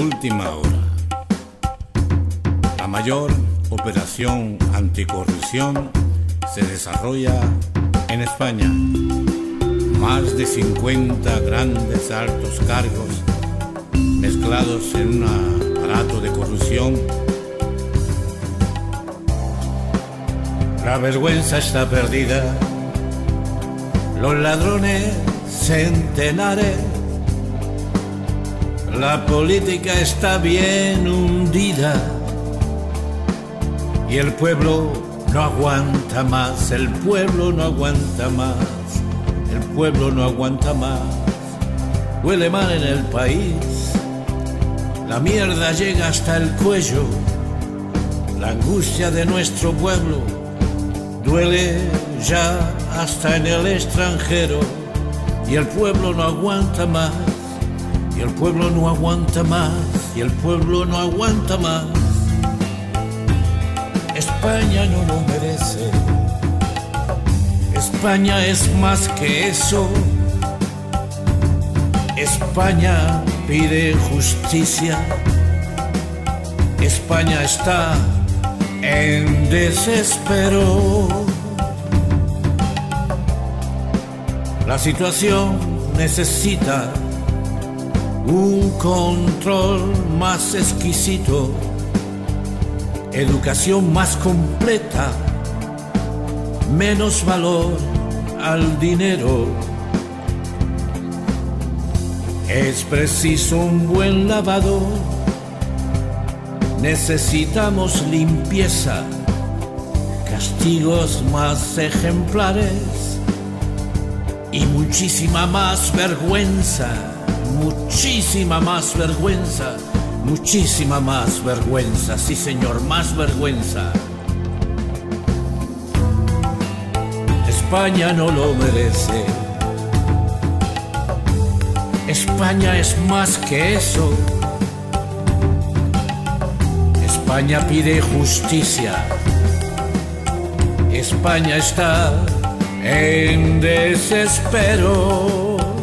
Última hora. La mayor operación anticorrupción se desarrolla en España. Más de 50 grandes altos cargos mezclados en un aparato de corrupción. La vergüenza está perdida, los ladrones centenares, la política está bien hundida y el pueblo no aguanta más, el pueblo no aguanta más, el pueblo no aguanta más. Huele mal en el país, la mierda llega hasta el cuello, la angustia de nuestro pueblo duele ya hasta en el extranjero y el pueblo no aguanta más, y el pueblo no aguanta más, y el pueblo no aguanta más. España no lo merece, España es más que eso. España pide justicia, España está en desespero. La situación necesita un control más exquisito, educación más completa, menos valor al dinero. Es preciso un buen lavado, necesitamos limpieza, castigos más ejemplares y muchísima más vergüenza, muchísima más vergüenza, muchísima más vergüenza, sí señor, más vergüenza. España no lo merece, España es más que eso. España pide justicia, España está en desespero.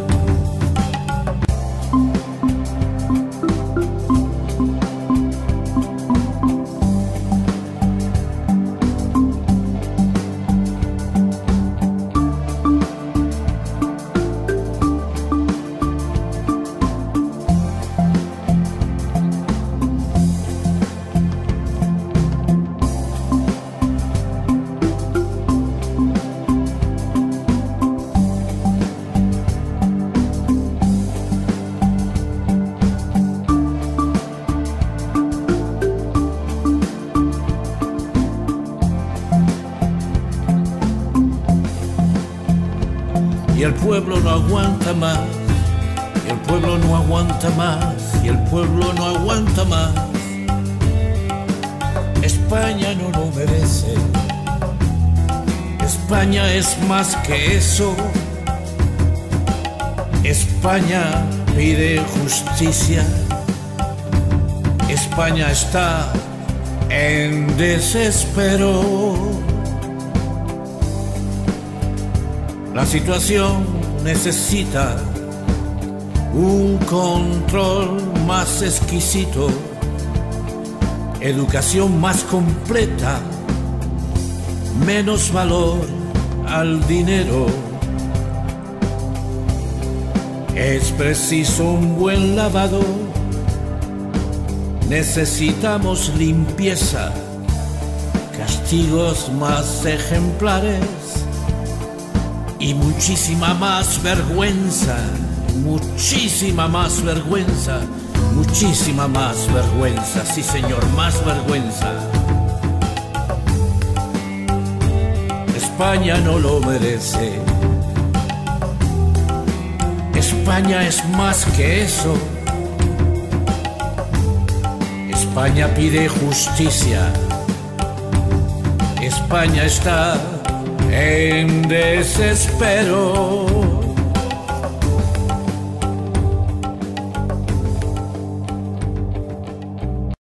Y el pueblo no aguanta más, y el pueblo no aguanta más, y el pueblo no aguanta más. España no lo merece, España es más que eso. España pide justicia, España está en desespero. La situación necesita un control más exquisito, educación más completa, menos valor al dinero. Es preciso un buen lavado, necesitamos limpieza, castigos más ejemplares y muchísima más vergüenza, muchísima más vergüenza, muchísima más vergüenza, sí señor, más vergüenza. España no lo merece, España es más que eso. España pide justicia, España está en desespero.